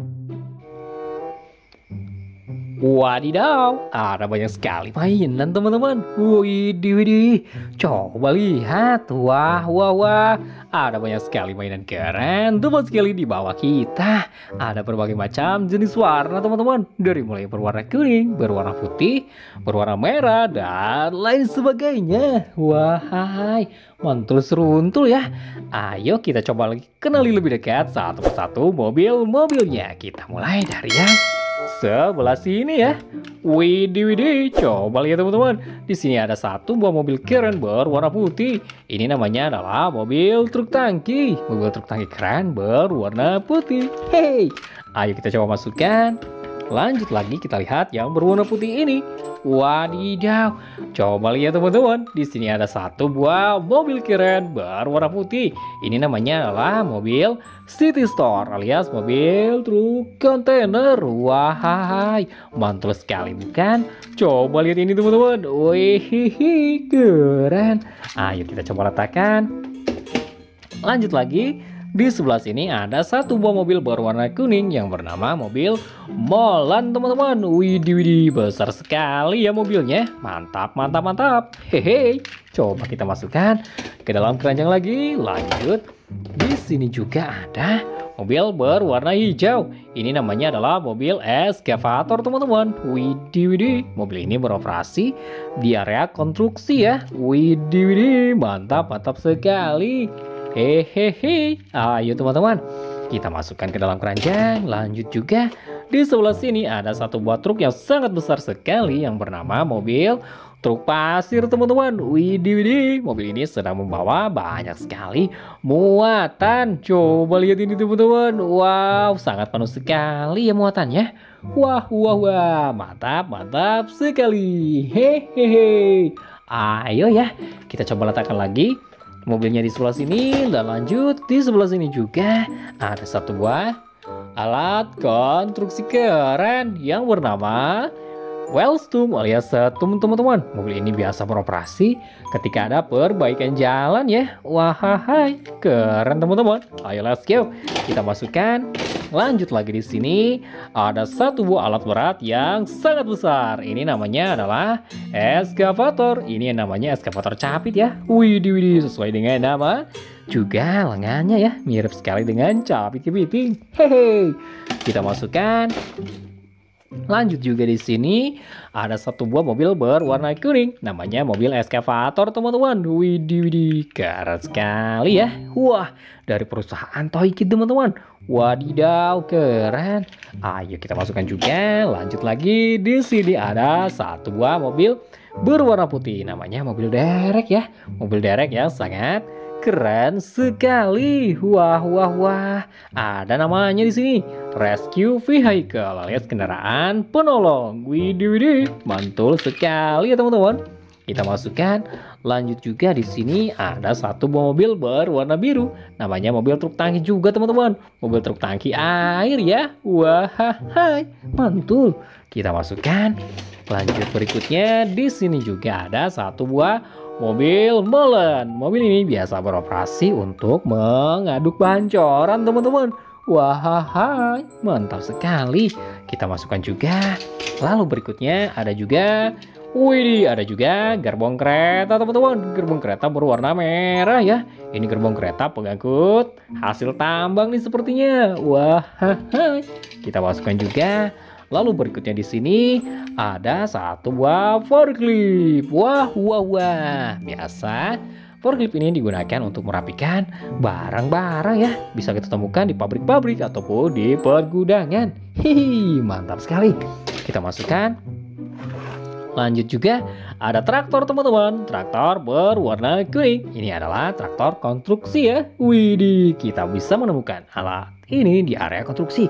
Wadidaw, ada banyak sekali mainan teman-teman. Widih, widih. Coba lihat. Wah, wah, wah. Ada banyak sekali mainan keren. Tepat sekali di bawah kita. Ada berbagai macam jenis warna teman-teman. Dari mulai berwarna kuning, berwarna putih, berwarna merah, dan lain sebagainya. Wahai, mantul seruntul ya. Ayo kita coba lagi kenali lebih dekat satu persatu mobil-mobilnya. Kita mulai dari yang sebelah sini ya. Widih, widih. Coba lihat teman-teman. Di sini ada satu buah mobil keren berwarna putih. Ini namanya adalah mobil truk tangki. Mobil truk tangki keren berwarna putih. Hey, ayo kita coba masukkan. Lanjut lagi kita lihat yang berwarna putih ini. Wadidaw. Coba lihat teman-teman. Di sini ada satu buah mobil keren berwarna putih. Ini namanya adalah mobil City Store alias mobil truk kontainer. Wahai, mantul sekali bukan? Coba lihat ini teman-teman. Wih, keren. Ayo kita coba letakkan. Lanjut lagi. Di sebelah sini ada satu buah mobil berwarna kuning yang bernama mobil Molan teman-teman. Widih, widih, besar sekali ya mobilnya. Mantap, mantap, mantap. Hehe. Coba kita masukkan ke dalam keranjang lagi. Lanjut. Di sini juga ada mobil berwarna hijau. Ini namanya adalah mobil eskavator teman-teman. Widih, widih. Mobil ini beroperasi di area konstruksi ya. Widih, widih. Mantap, mantap sekali. Hehehe, ayo teman-teman, kita masukkan ke dalam keranjang. Lanjut juga, di sebelah sini ada satu buah truk yang sangat besar sekali yang bernama mobil truk pasir teman-teman. Widih, widih, mobil ini sedang membawa banyak sekali muatan. Coba lihat ini teman-teman. Wow, sangat penuh sekali ya muatannya. Wah, wah, wah, mantap, mantap sekali. Hehehe, ayo ya, kita coba letakkan lagi mobilnya di sebelah sini. Dan lanjut di sebelah sini juga ada satu buah alat konstruksi keren yang bernama Wellstum alias setum teman-teman. Mobil ini biasa beroperasi ketika ada perbaikan jalan ya. Wahai, keren teman-teman. Ayo let's go. Kita masukkan. Lanjut lagi di sini ada satu buah alat berat yang sangat besar. Ini namanya adalah eskavator. Ini yang namanya eskavator capit ya. Widih, widih, sesuai dengan nama juga lengannya ya, mirip sekali dengan capit kepiting. Hehe. Kita masukkan. Lanjut juga di sini ada satu buah mobil berwarna kuning, namanya mobil eskavator teman-teman. Widih, widih, keren sekali ya. Wah, dari perusahaan Toyki teman-teman. Wadidaw, keren. Ayo kita masukkan juga. Lanjut lagi di sini ada satu buah mobil berwarna putih, namanya mobil derek ya. Mobil derek yang sangat keren sekali. Wah, wah, wah. Ada namanya di sini. Rescue Vehicle alias kendaraan penolong. Widih, widih. Mantul sekali ya teman-teman. Kita masukkan. Lanjut juga di sini ada satu buah mobil berwarna biru. Namanya mobil truk tangki juga teman-teman. Mobil truk tangki air ya. Wah, hai, mantul. Kita masukkan. Lanjut berikutnya di sini juga ada satu buah mobil molen. Mobil ini biasa beroperasi untuk mengaduk bancoran teman-teman. Wah, mantap sekali. Kita masukkan juga. Lalu berikutnya ada juga, widih, ada juga gerbong kereta teman-teman. Gerbong kereta berwarna merah ya. Ini gerbong kereta pengangkut hasil tambang nih sepertinya. Wah, kita masukkan juga. Lalu berikutnya di sini ada satu buah forklift. Wah, wah, wah. Biasa forklift ini digunakan untuk merapikan barang-barang ya. Bisa kita temukan di pabrik-pabrik ataupun di pergudangan. Hihi, mantap sekali. Kita masukkan. Lanjut juga ada traktor teman-teman. Traktor berwarna kuning. Ini adalah traktor konstruksi ya. Widih, kita bisa menemukan alat ini di area konstruksi.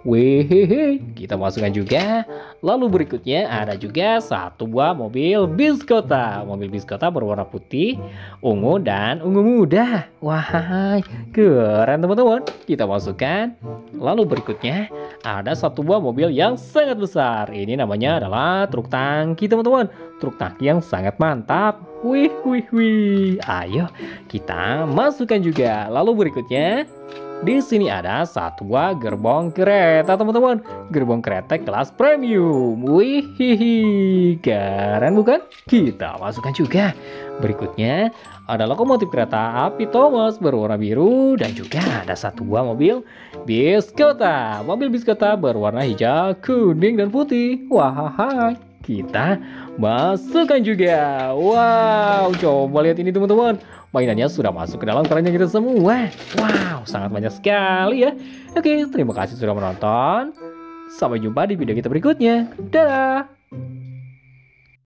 Wehehe, kita masukkan juga. Lalu berikutnya ada juga satu buah mobil bis kota. Mobil bis kota berwarna putih, ungu, dan ungu muda. Wah, keren teman-teman. Kita masukkan. Lalu berikutnya ada satu buah mobil yang sangat besar. Ini namanya adalah truk tangki teman-teman. Truk tangki yang sangat mantap. Wih, wih, wih. Ayo kita masukkan juga. Lalu berikutnya Di sini ada satu buah gerbong kereta, teman-teman. Gerbong kereta kelas premium. Wih, keren bukan? Kita masukkan juga. Berikutnya ada lokomotif kereta api Thomas berwarna biru dan juga ada satu buah mobil bis kota. Mobil bis kota berwarna hijau, kuning dan putih. Wah, kita masukkan juga. Wow, coba lihat ini teman-teman. Mainannya sudah masuk ke dalam keranjang kita semua. Wow, sangat banyak sekali ya. Oke, terima kasih sudah menonton. Sampai jumpa di video kita berikutnya. Dadah.